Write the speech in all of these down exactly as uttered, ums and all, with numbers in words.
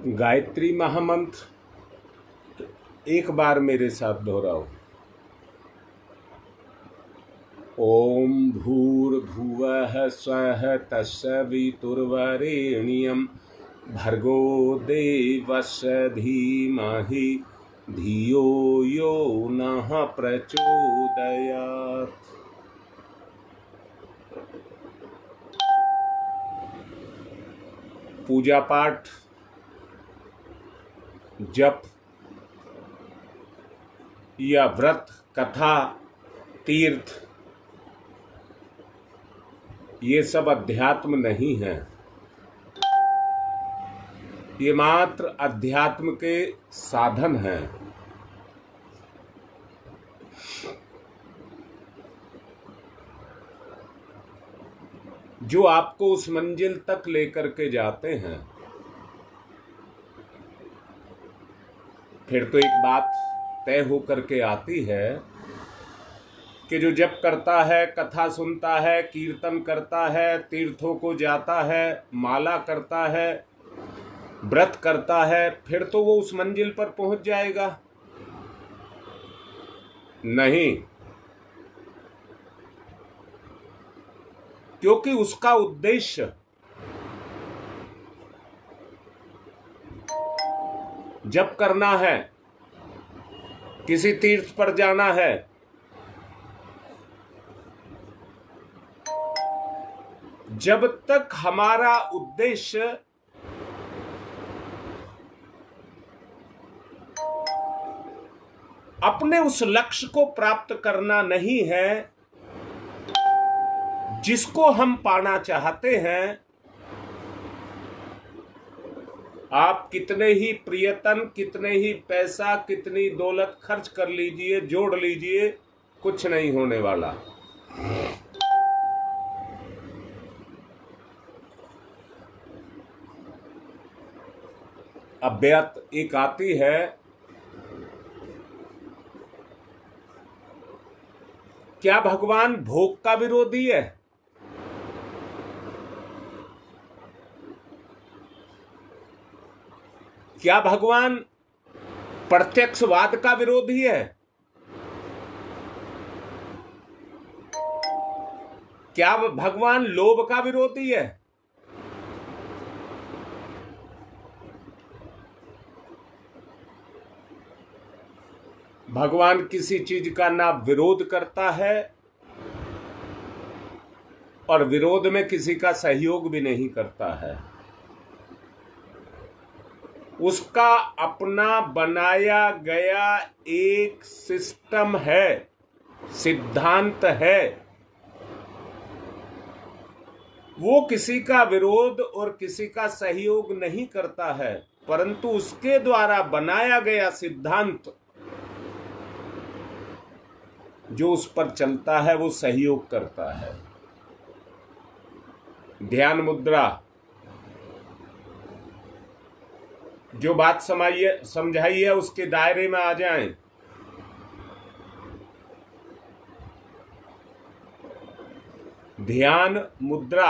गायत्री महामंत्र एक बार मेरे साथ दोहराओ। ओम भूर्भुवः स्वः तत्सवितुर्वरेण्यं भर्गो देवस्य धीमहि धियो यो नः प्रचोदयात्। पूजा पाठ, जप या व्रत, कथा, तीर्थ, ये सब अध्यात्म नहीं है। ये मात्र अध्यात्म के साधन हैं। जो आपको उस मंजिल तक लेकर के जाते हैं। फिर तो एक बात तय होकर के आती है कि जो जप करता है, कथा सुनता है, कीर्तन करता है, तीर्थों को जाता है, माला करता है, व्रत करता है, फिर तो वो उस मंजिल पर पहुंच जाएगा। नहीं, क्योंकि उसका उद्देश्य जप करना है, किसी तीर्थ पर जाना है, जब तक हमारा उद्देश्य अपने उस लक्ष्य को प्राप्त करना नहीं है जिसको हम पाना चाहते हैं, आप कितने ही प्रियतन, कितने ही पैसा, कितनी दौलत खर्च कर लीजिए, जोड़ लीजिए, कुछ नहीं होने वाला। अव्यक्त एक आती है, क्या भगवान भोग का विरोधी है? क्या भगवान प्रत्यक्षवाद का विरोधी है? क्या भगवान लोभ का विरोधी है? भगवान किसी चीज का ना विरोध करता है और विरोध में किसी का सहयोग भी नहीं करता है। उसका अपना बनाया गया एक सिस्टम है, सिद्धांत है। वो किसी का विरोध और किसी का सहयोग नहीं करता है, परंतु उसके द्वारा बनाया गया सिद्धांत जो उस पर चलता है वो सहयोग करता है। ध्यान मुद्रा, जो बात समाइए समझाई है उसके दायरे में आ जाएं। ध्यान मुद्रा,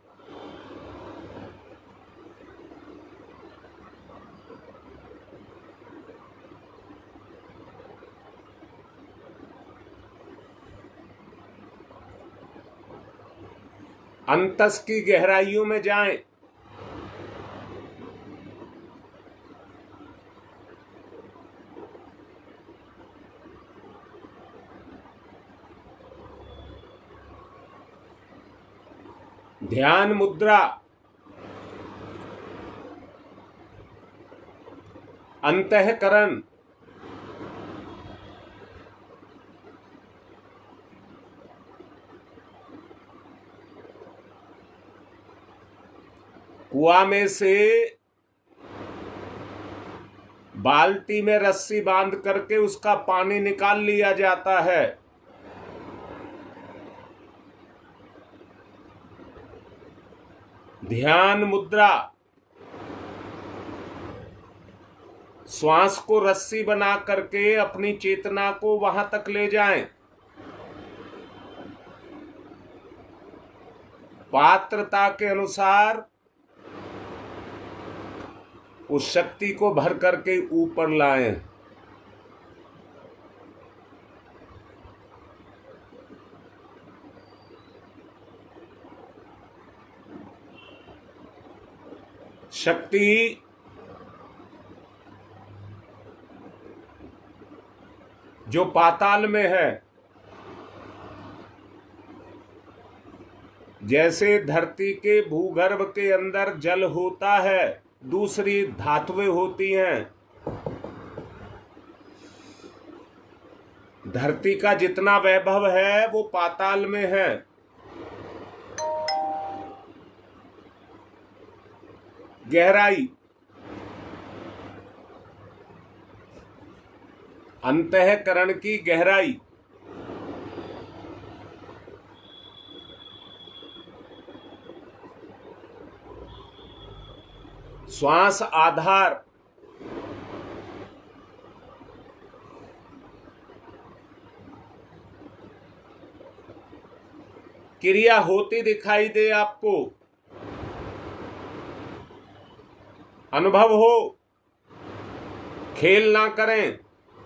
अंतस की गहराइयों में जाएं। ध्यान मुद्रा, अंतःकरण, कुआं में से बाल्टी में रस्सी बांध करके उसका पानी निकाल लिया जाता है। ध्यान मुद्रा, श्वास को रस्सी बना करके अपनी चेतना को वहां तक ले जाएं। पात्रता के अनुसार उस शक्ति को भर करके ऊपर लाएं। शक्ति जो पाताल में है, जैसे धरती के भूगर्भ के अंदर जल होता है, दूसरी धातुएं होती हैं। धरती का जितना वैभव है वो पाताल में है। गहराई, अंतःकरण की गहराई, श्वास आधार, क्रिया होती दिखाई दे आपको, अनुभव हो, खेल ना करें।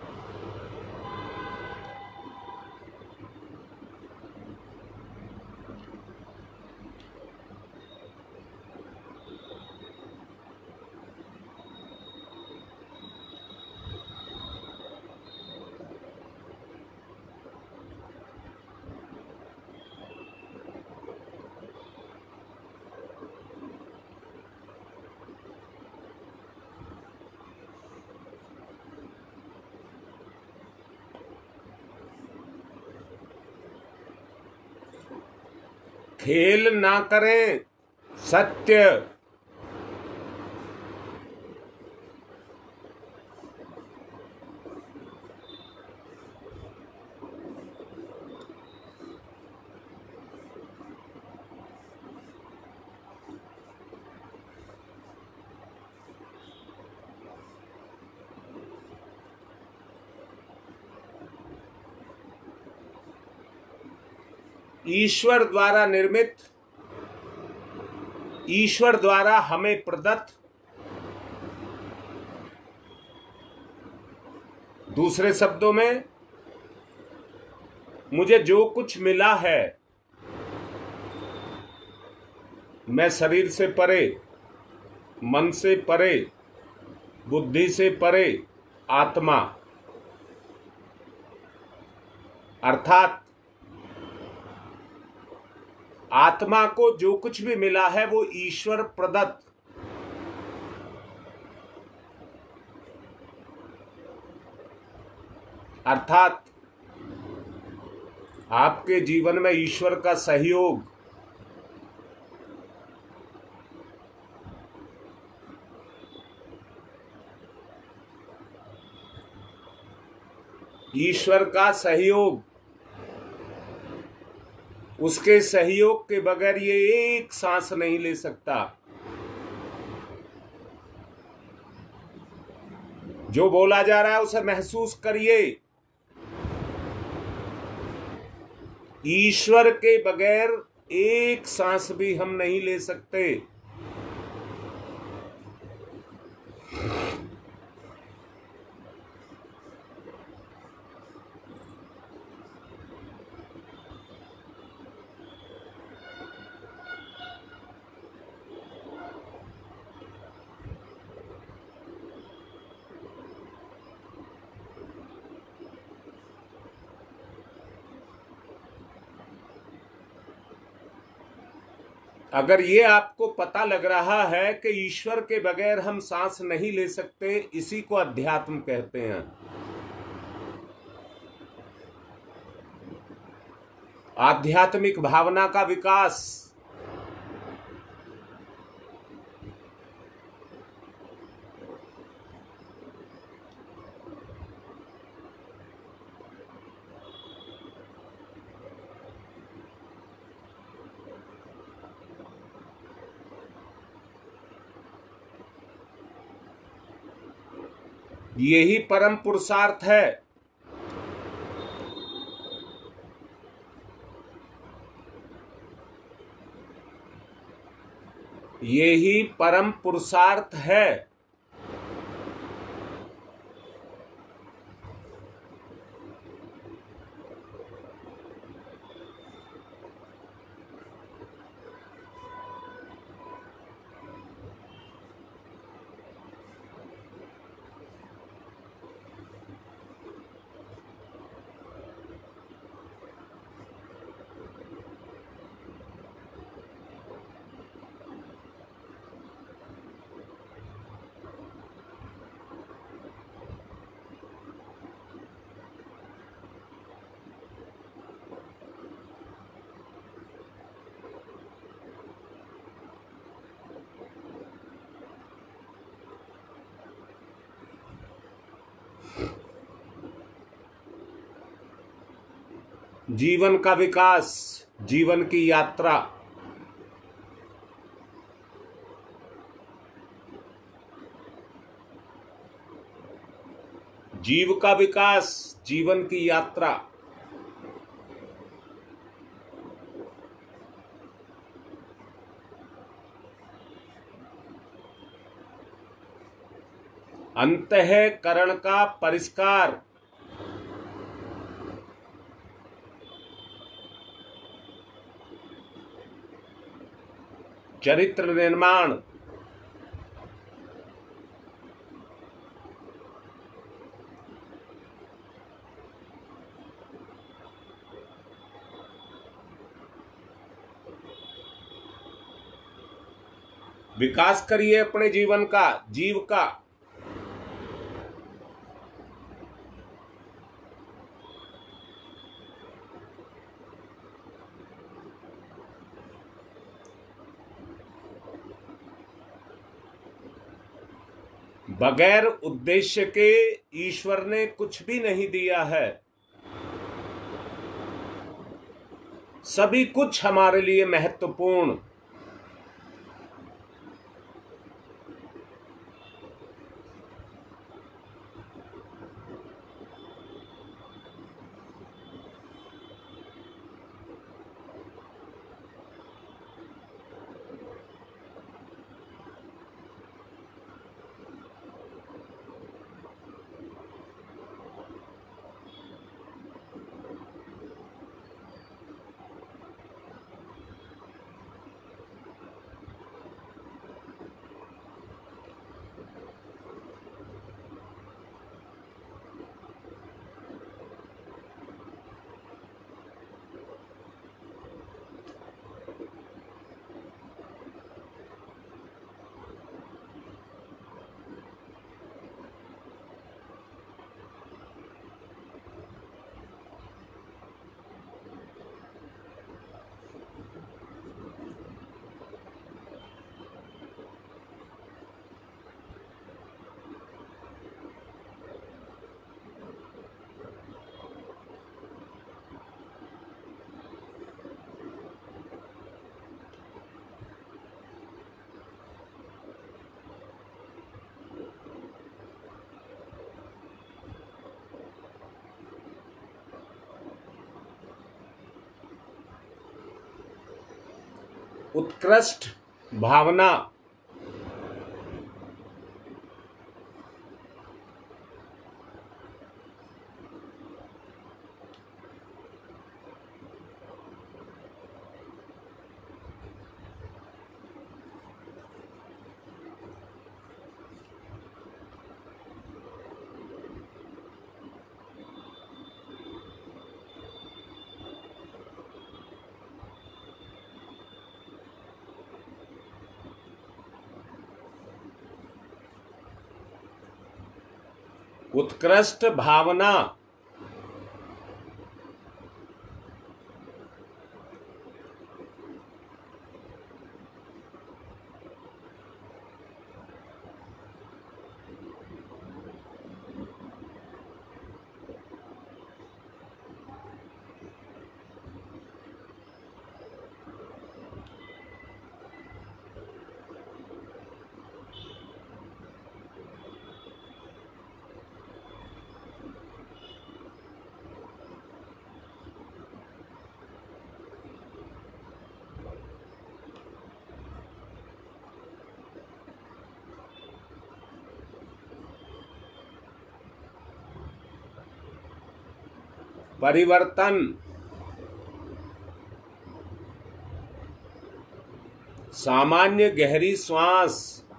खेल ना करें, सत्य। ईश्वर द्वारा निर्मित, ईश्वर द्वारा हमें प्रदत्त, दूसरे शब्दों में मुझे जो कुछ मिला है, मैं शरीर से परे, मन से परे, बुद्धि से परे आत्मा, अर्थात आत्मा को जो कुछ भी मिला है वो ईश्वर प्रदत्त। अर्थात आपके जीवन में ईश्वर का सहयोग, ईश्वर का सहयोग, उसके सहयोग के बगैर ये एक सांस नहीं ले सकता। जो बोला जा रहा है उसे महसूस करिए। ईश्वर के बगैर एक सांस भी हम नहीं ले सकते। अगर ये आपको पता लग रहा है कि ईश्वर के बगैर हम सांस नहीं ले सकते, इसी को अध्यात्म कहते हैं। आध्यात्मिक भावना का विकास। यही परम पुरुषार्थ है। यही परम पुरुषार्थ है। जीवन का विकास, जीवन की यात्रा, जीव का विकास, जीवन की यात्रा। अंतःकरण का परिष्कार, चरित्र निर्माण, विकास करिए अपने जीवन का, जीव का। बगैर उद्देश्य के ईश्वर ने कुछ भी नहीं दिया है। सभी कुछ हमारे लिए महत्वपूर्ण। उत्कृष्ट भावना, उत्कृष्ट भावना, परिवर्तन, सामान्य गहरी श्वास,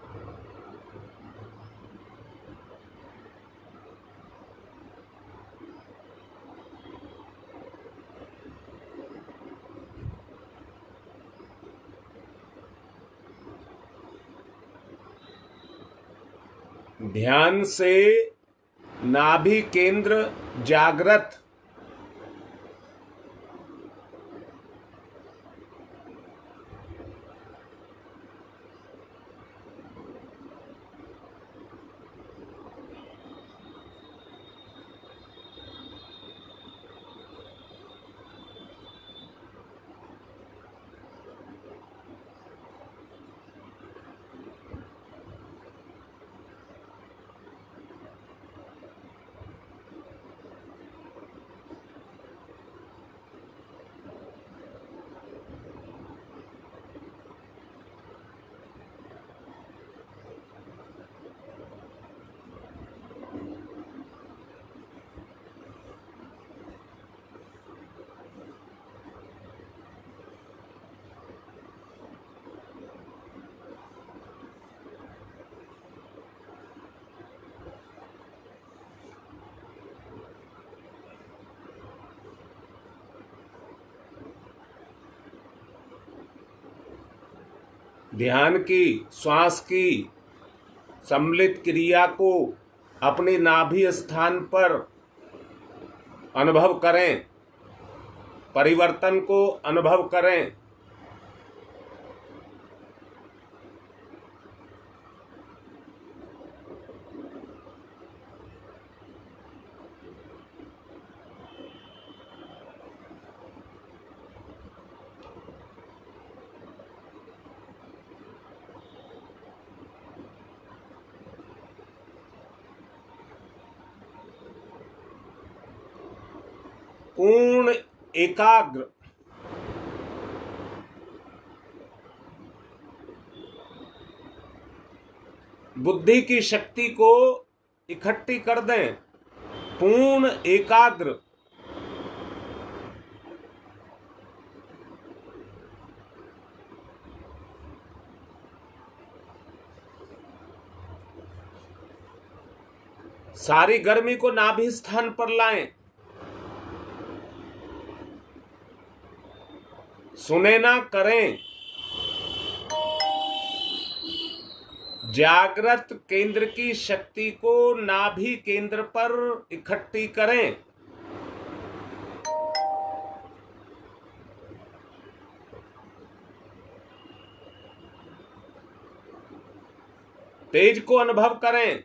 ध्यान से नाभि केंद्र जागृत, ध्यान की, श्वास की सम्मिलित क्रिया को अपने नाभि स्थान पर अनुभव करें, परिवर्तन को अनुभव करें। पूर्ण एकाग्र बुद्धि की शक्ति को इकट्ठी कर दें। पूर्ण एकाग्र सारी गर्मी को नाभि स्थान पर लाएं। सुने ना करें। जागृत केंद्र की शक्ति को नाभि केंद्र पर इकट्ठी करें। तेज को अनुभव करें।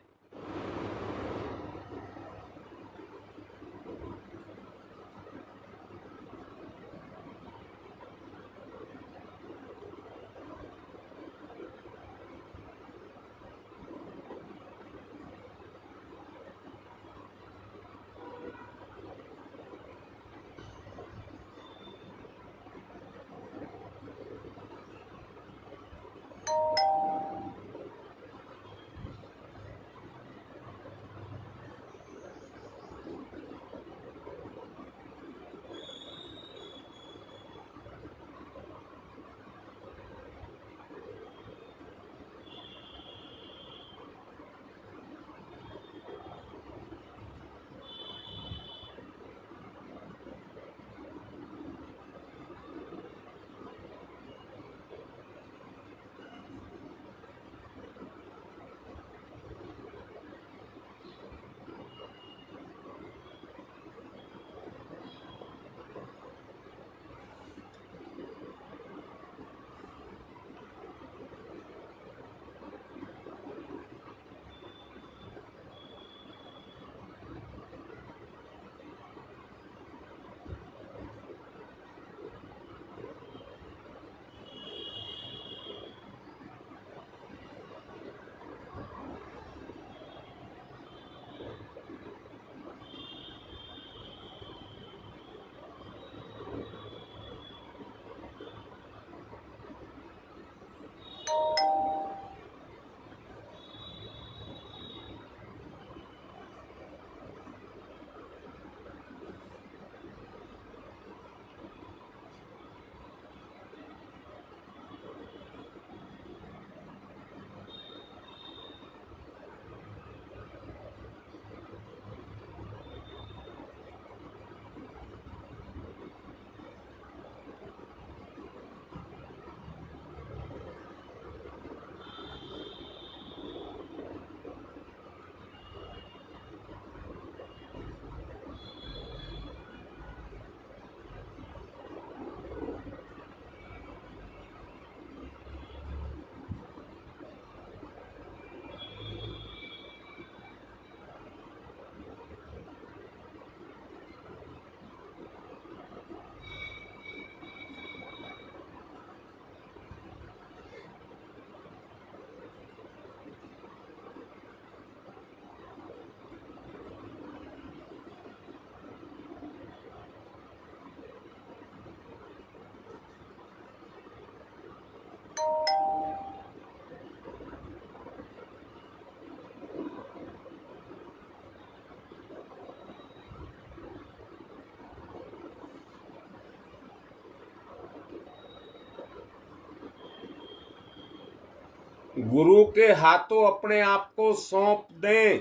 गुरु के हाथों अपने आप को सौंप दें।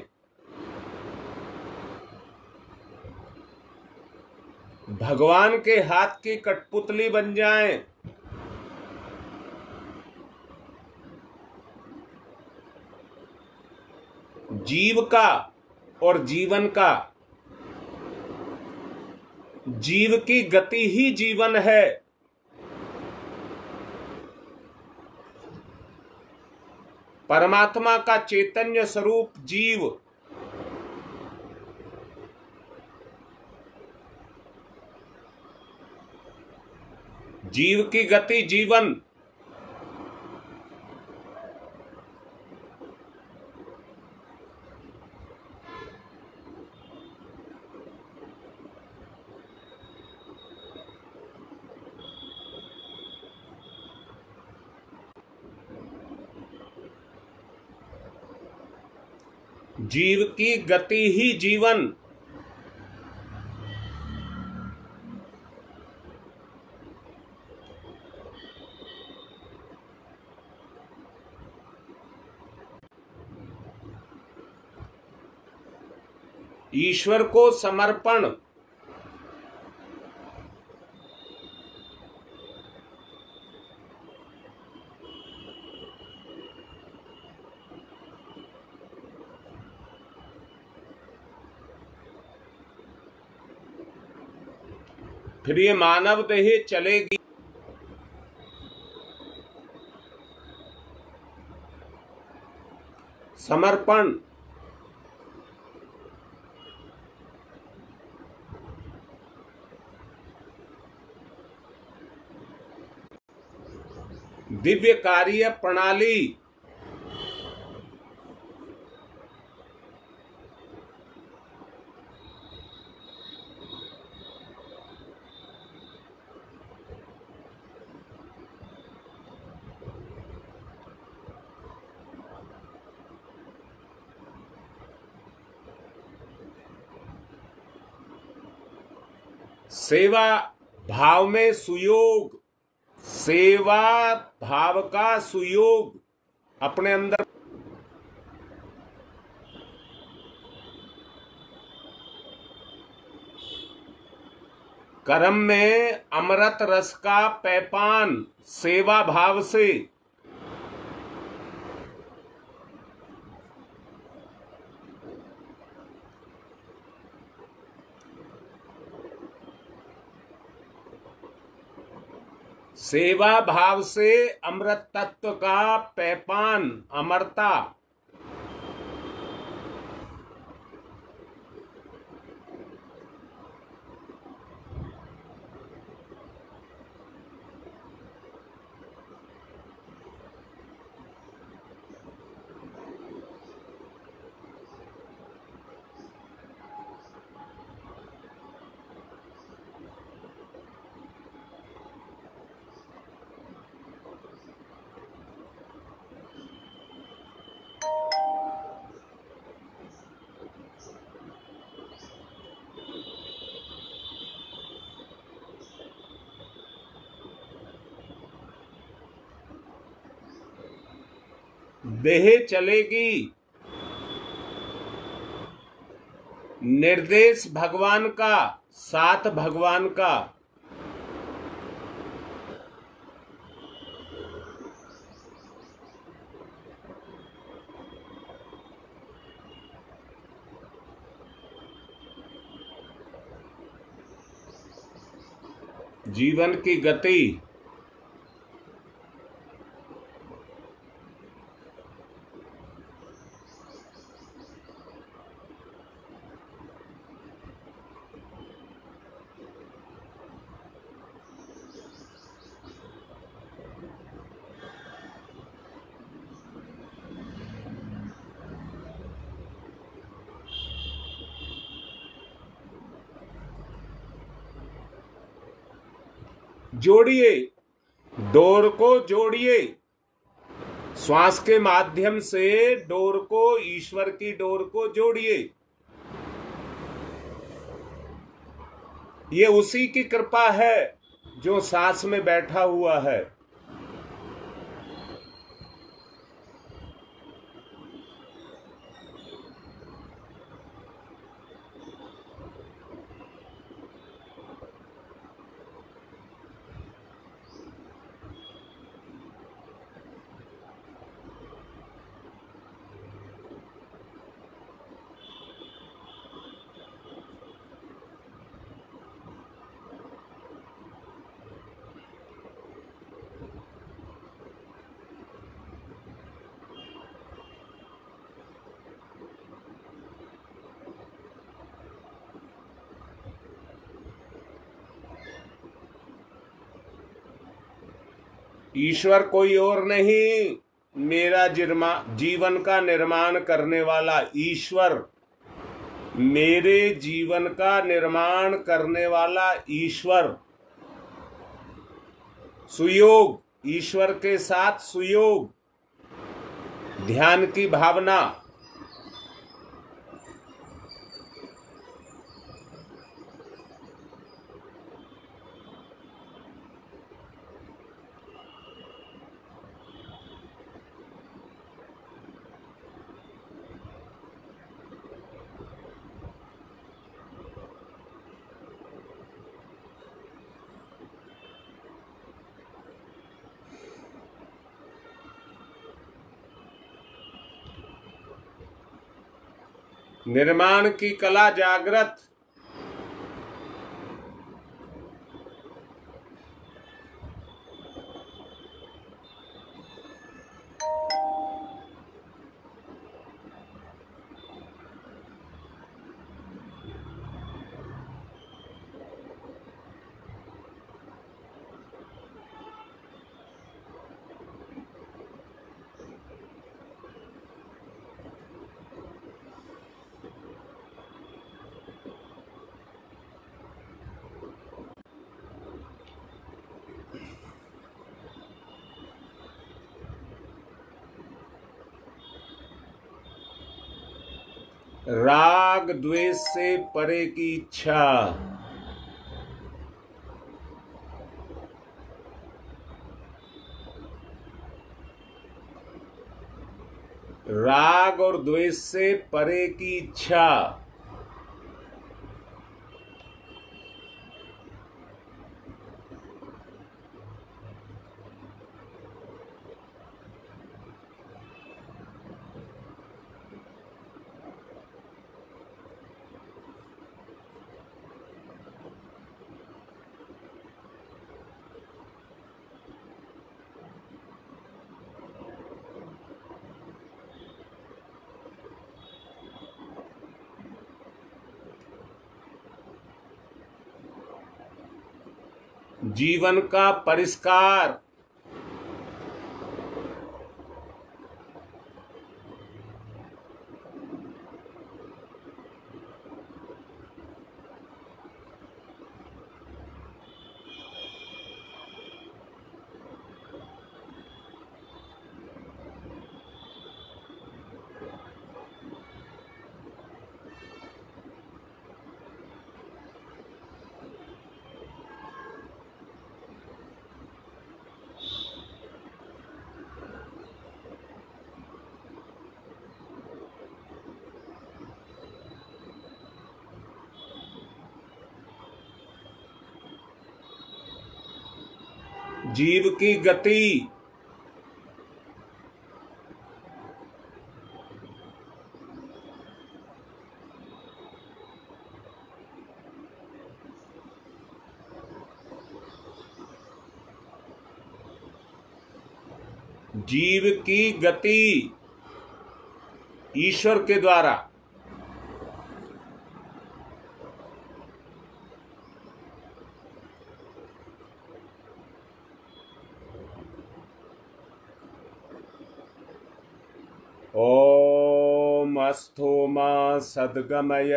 भगवान के हाथ की कठपुतली बन जाएं। जीव का और जीवन का। जीव की गति ही जीवन है। परमात्मा का चैतन्य स्वरूप जीव, जीव की गति जीवन। जीव की गति ही जीवन। ईश्वर को समर्पण। फिर ये मानव देह चलेगी। समर्पण। दिव्य कार्य प्रणाली। सेवा भाव में सुयोग। सेवा भाव का सुयोग अपने अंदर। कर्म में अमृत रस का पैपान सेवा भाव से। सेवा भाव से अमृत तत्व का पैपान, अमरता। देह चलेगी। निर्देश भगवान का, साथ भगवान का। जीवन की गति। जोड़िए, डोर को जोड़िए। श्वास के माध्यम से डोर को, ईश्वर की डोर को जोड़िए। ये उसी की कृपा है जो सांस में बैठा हुआ है। ईश्वर कोई और नहीं, मेरा जीवन का निर्माण करने वाला ईश्वर, मेरे जीवन का निर्माण करने वाला ईश्वर। सुयोग, ईश्वर के साथ सुयोग, ध्यान की भावना। निर्माण की कला जागृत। राग द्वेष से परे की इच्छा। राग और द्वेष से परे की इच्छा। जीवन का परिष्कार। जीव की गति। जीव की गति ईश्वर के द्वारा। ओम अस्थो मा सद्गमय।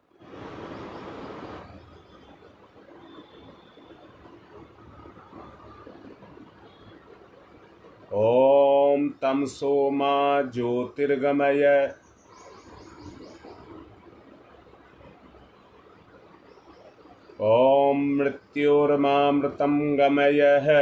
ओम तमसो मा ज्योतिर्गमय। ओम मृत्योर्मामृतं गमय।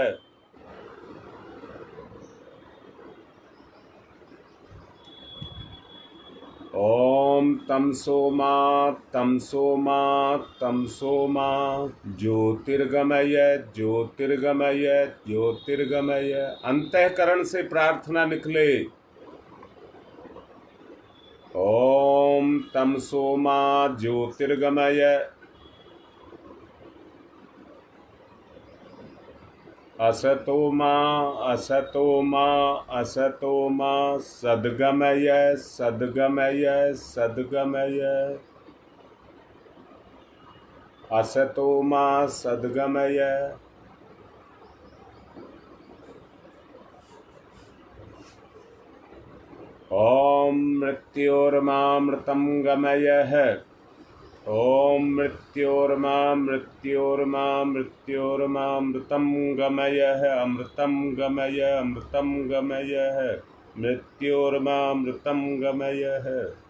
ओम तमसो मा तमसो मा तमसो मा ज्योतिर्गमय ज्योतिर्गमय ज्योतिर्गमय। अंतःकरण से प्रार्थना निकले। ओम तमसो मा ज्योतिर्गमय। असतो मा असतो मा असतो मा सद्गमय सद्गमय सद्गमय। असतो मा सद्गमय। ओम मृत्योर्मामृतं गमयः। ओम मृत्योर्मामृत्योर्मामृत्योर्मामृतं गमयः। अमृतं गमय अमृतं गमयः। मृत्योर्मामृतं गमयः।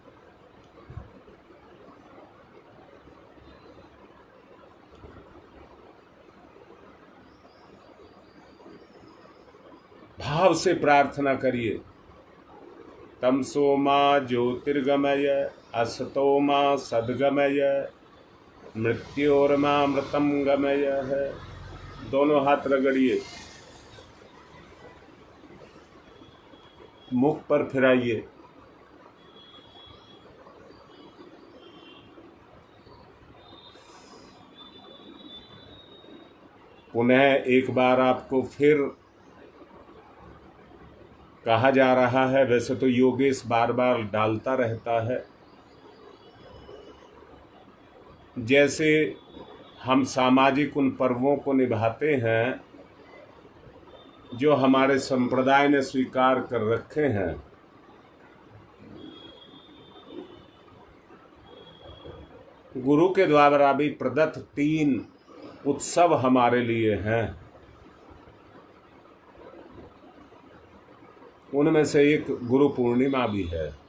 भाव से प्रार्थना करिए। तमसो मा ज्योतिर्गमय असतो मा सद्गमय मृत्योर्मामृतं गमय है। दोनों हाथ रगड़िए, मुख पर फिराइए। पुनः एक बार आपको फिर कहा जा रहा है, वैसे तो योगेश बार बार डालता रहता है, जैसे हम सामाजिक उन पर्वों को निभाते हैं जो हमारे संप्रदाय ने स्वीकार कर रखे हैं। गुरु के द्वारा भी प्रदत्त तीन उत्सव हमारे लिए हैं। उनमें से एक गुरु पूर्णिमा भी है।